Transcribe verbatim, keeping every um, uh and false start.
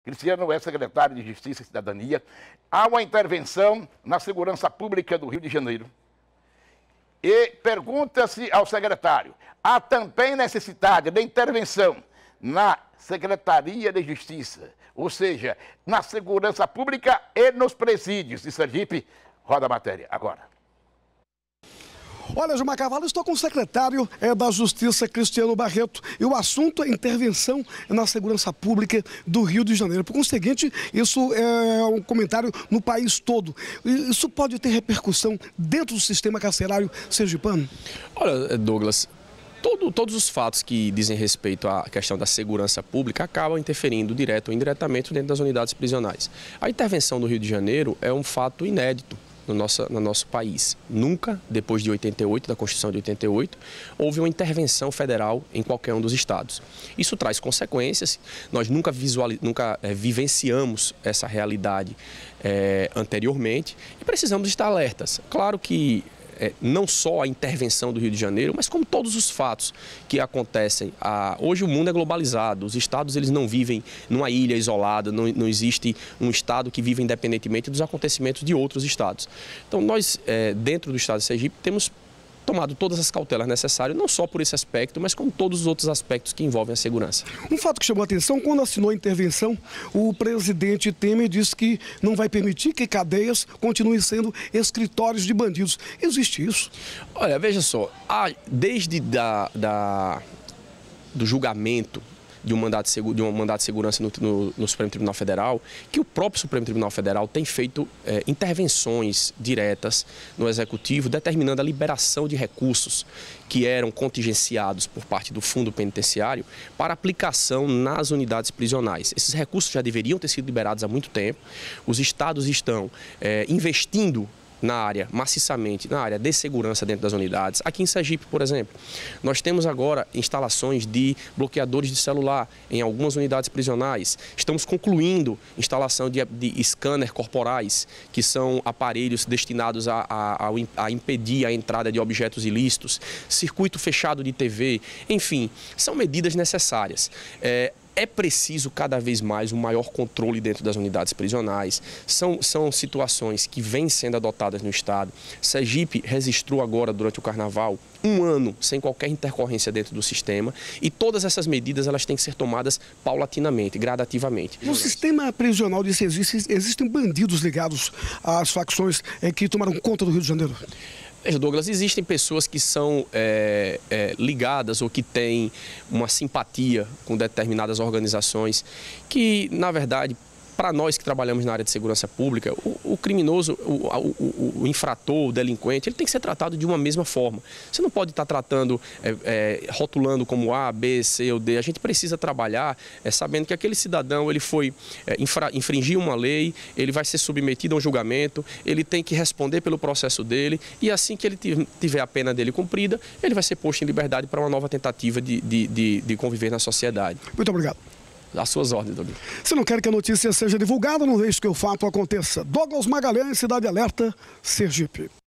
Cristiano é secretário de Justiça e Cidadania. Há uma intervenção na segurança pública do Rio de Janeiro. E pergunta-se ao secretário, há também necessidade de intervenção na Secretaria de Justiça, ou seja, na segurança pública e nos presídios de Sergipe. Roda a matéria agora. Olha, Gilmar Carvalho, estou com o secretário é, da Justiça, Cristiano Barreto, e o assunto é intervenção na segurança pública do Rio de Janeiro. Por conseguinte, isso é um comentário no país todo. Isso pode ter repercussão dentro do sistema carcerário sergipano? Olha, Douglas, todo, todos os fatos que dizem respeito à questão da segurança pública acabam interferindo direto ou indiretamente dentro das unidades prisionais. A intervenção do Rio de Janeiro é um fato inédito No nosso, no nosso país. Nunca, depois de oitenta e oito, da Constituição de oitenta e oito, houve uma intervenção federal em qualquer um dos estados. Isso traz consequências, nós nunca, visualiz... nunca é, vivenciamos essa realidade é, anteriormente e precisamos estar alertas. Claro que É, não só a intervenção do Rio de Janeiro, mas como todos os fatos que acontecem. Ah, hoje o mundo é globalizado, os estados eles não vivem numa ilha isolada, não, não existe um estado que vive independentemente dos acontecimentos de outros estados. Então nós, é, dentro do estado de Sergipe, temos tomado todas as cautelas necessárias, não só por esse aspecto, mas como todos os outros aspectos que envolvem a segurança. Um fato que chamou a atenção, quando assinou a intervenção, o presidente Temer disse que não vai permitir que cadeias continuem sendo escritórios de bandidos. Existe isso? Olha, veja só, há, desde da, da, do julgamento de um mandato de, de um mandato de segurança no, no, no Supremo Tribunal Federal, que o próprio Supremo Tribunal Federal tem feito é, intervenções diretas no Executivo, determinando a liberação de recursos que eram contingenciados por parte do Fundo Penitenciário para aplicação nas unidades prisionais. Esses recursos já deveriam ter sido liberados há muito tempo. Os estados estão é, investindo na área, maciçamente, na área de segurança dentro das unidades. Aqui em Sergipe, por exemplo, nós temos agora instalações de bloqueadores de celular em algumas unidades prisionais. Estamos concluindo instalação de, de scanner corporais, que são aparelhos destinados a, a, a impedir a entrada de objetos ilícitos, circuito fechado de T V, enfim, são medidas necessárias. É, É preciso cada vez mais um maior controle dentro das unidades prisionais. São, são situações que vêm sendo adotadas no Estado. Sergipe registrou agora, durante o Carnaval, um ano sem qualquer intercorrência dentro do sistema. E todas essas medidas elas têm que ser tomadas paulatinamente, gradativamente. No sistema prisional de Sergipe, existem bandidos ligados às facções é, que tomaram conta do Rio de Janeiro? Veja, Douglas, existem pessoas que são é, é, ligadas ou que têm uma simpatia com determinadas organizações que, na verdade, para nós que trabalhamos na área de segurança pública, o, o criminoso, o, o, o infrator, o delinquente, ele tem que ser tratado de uma mesma forma. Você não pode estar tratando, é, é, rotulando como A, B, C ou D. A gente precisa trabalhar é, sabendo que aquele cidadão ele foi é, infra, infringir uma lei, ele vai ser submetido a um julgamento, ele tem que responder pelo processo dele e assim que ele tiver a pena dele cumprida, ele vai ser posto em liberdade para uma nova tentativa de, de, de, de conviver na sociedade. Muito obrigado. Às suas ordens, Douglas. Se não quer que a notícia seja divulgada, não deixe que o fato aconteça. Douglas Magalhães, Cidade Alerta, Sergipe.